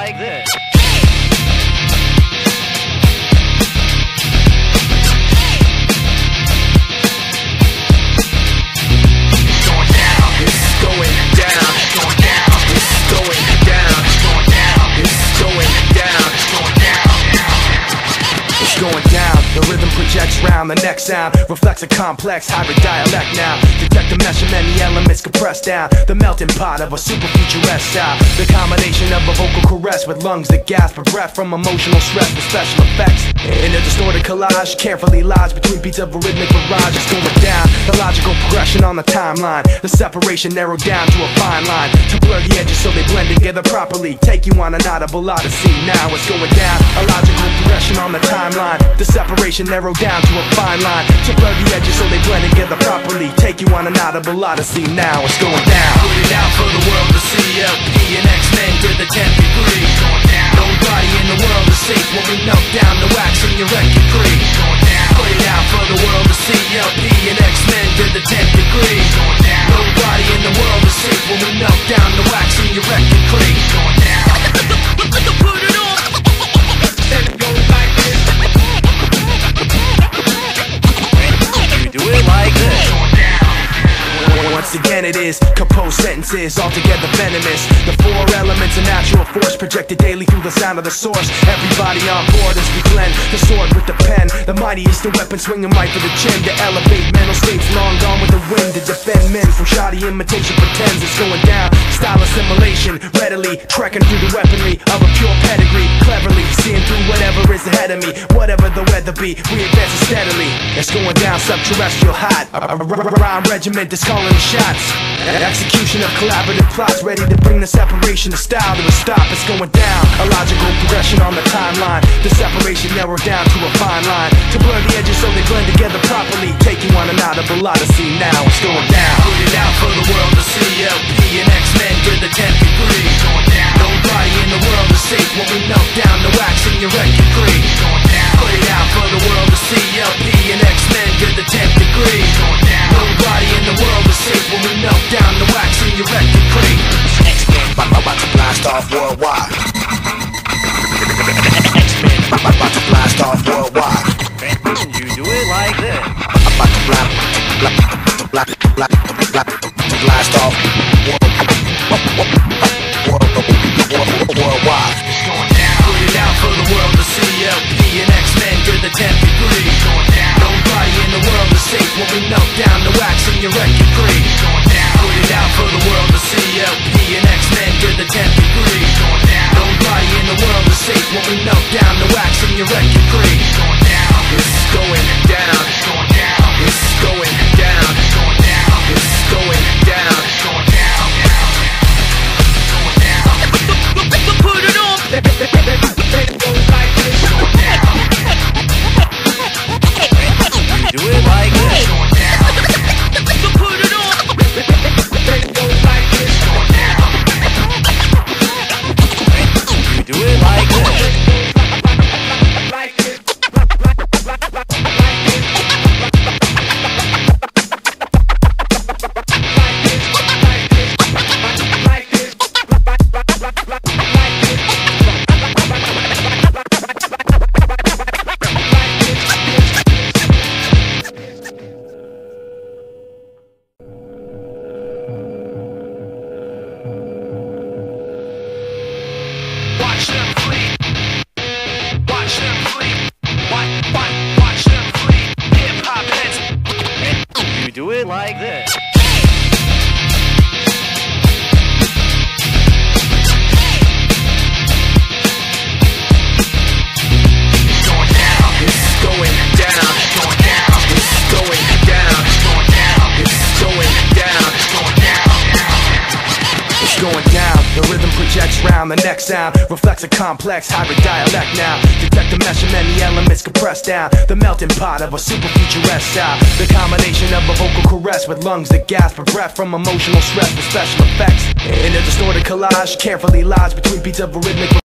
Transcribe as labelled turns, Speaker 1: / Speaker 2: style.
Speaker 1: like this.
Speaker 2: Going down, the rhythm projects round. The next sound reflects a complex hybrid dialect now. Detect the mesh of many elements compressed down. The melting pot of a super futuresque style. The combination of a vocal caress with lungs that gasp for breath from emotional stress with special effects. In a distorted collage, carefully lies between beats of a rhythmic barrage. It's going down, the logical progression on the timeline. The separation narrowed down to a fine line to blur the edges so they blend together properly. Take you on an audible odyssey. Now it's going down, a logical progression on the timeline. The separation narrowed down to a fine line to blur the edges so they blend together properly. Take you on an audible odyssey. Now it's going down.
Speaker 3: Put it out for the world to see. LP and X-Men to the 10th degree. Nobody in the world is safe when we melt down the wax in your record tree. Put it out for the world to see. LP and X-Men to the 10th degree. Nobody in the world is safe when we melt down the wax in your record tree. Put it on. Let it go like this.
Speaker 1: You do it like this.
Speaker 2: Once again it is composed sentences, altogether venomous. The four elements of natural force projected daily through the sound of the source. Everybody on board as we blend the sword with the pen. The mightiest of weapons swinging right for the chin. To elevate mental states long gone with the wind. To defend men from shoddy imitation pretends. It's going down, style assimilation. Readily trekking through the weaponry of a pure pedigree. Cleverly seeing through whatever is ahead of me. Whatever the weather be, we advance steadily. It's going down subterrestrial hot. A rhyme regiment is calling the shots. Execution of collaborative plots, ready to bring the separation of style to a stop. It's going down, a logical progression on the timeline. The separation narrowed down to a fine line to blur the edges so they blend together properly. Take you on an audible odyssey. Now it's going down.
Speaker 3: Put it out for the world to see. LP and X-Men to the 10th degree. Nobody in the world is safe when we melt down the wax in your record tree. Put it out for the world to see. LP and X-Men to the 10th degree. Nobody in the world is safe when we melt down the wax in your record tree.
Speaker 4: X-Men about to blast off worldwide. X-Men about to blast off worldwide.
Speaker 1: You do it like this.
Speaker 4: About to blast off worldwide.
Speaker 3: Put it out for the world to see. LP and X-Men to the 10th degree. Nobody in the world is safe when we melt down the wax in your record tree. Put it out for the world to see. LP and X-Men to the 10th degree. Nobody in the world is safe when we melt down the wax in your record tree. It's going down. It's going down. It's going down. Put it on. Let it go like this.
Speaker 1: You do it like this.
Speaker 3: Put it on. Let it go like this.
Speaker 1: You do it like this.
Speaker 3: Like this. Watch them flee. Watch them flee. Watch them flee. Hip hop heads.
Speaker 1: You do it like this.
Speaker 3: Going down. It's going down. Going down. It's going down. Going down. It's going down. Going down.
Speaker 2: It's going down, the rhythm projects round. The next sound reflects a complex hybrid dialect now. Detect the mesh of many elements compressed down. The melting pot of a super futuresque style. The combination of a vocal caress with lungs that gasp for breath from emotional stress with special effects. In a distorted collage, carefully lies between beats of a rhythmic